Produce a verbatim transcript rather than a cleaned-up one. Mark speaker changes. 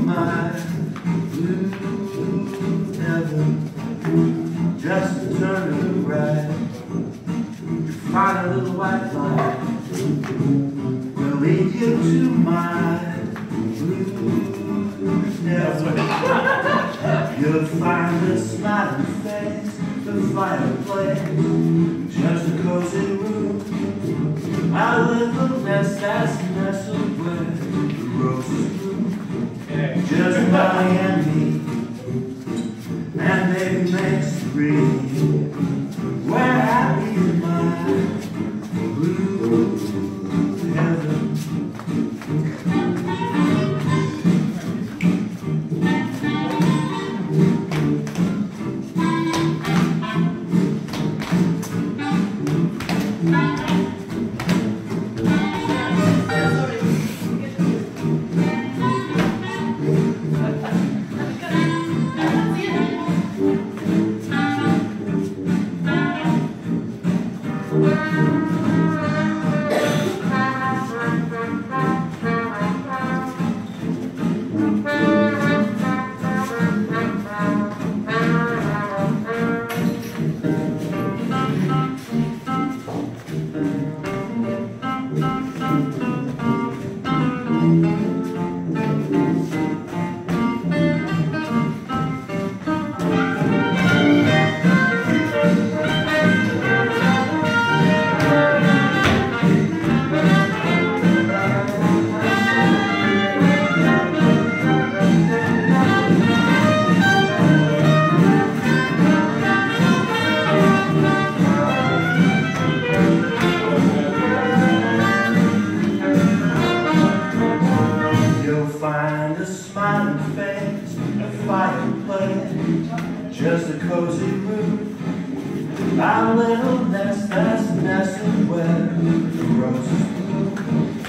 Speaker 1: my blue heaven. Just a turn to the right, you find a little white light, will lead you to my blue heaven. You'll find a smiling face, the fireplace, just a cozy room, a little nest that's nestled where the roses bloom. Just Miami, and baby makes three. We're happy in my blue heaven. Find a smiling face, a fireplace, just a cozy room, a little nest that's nestled where the roses bloom.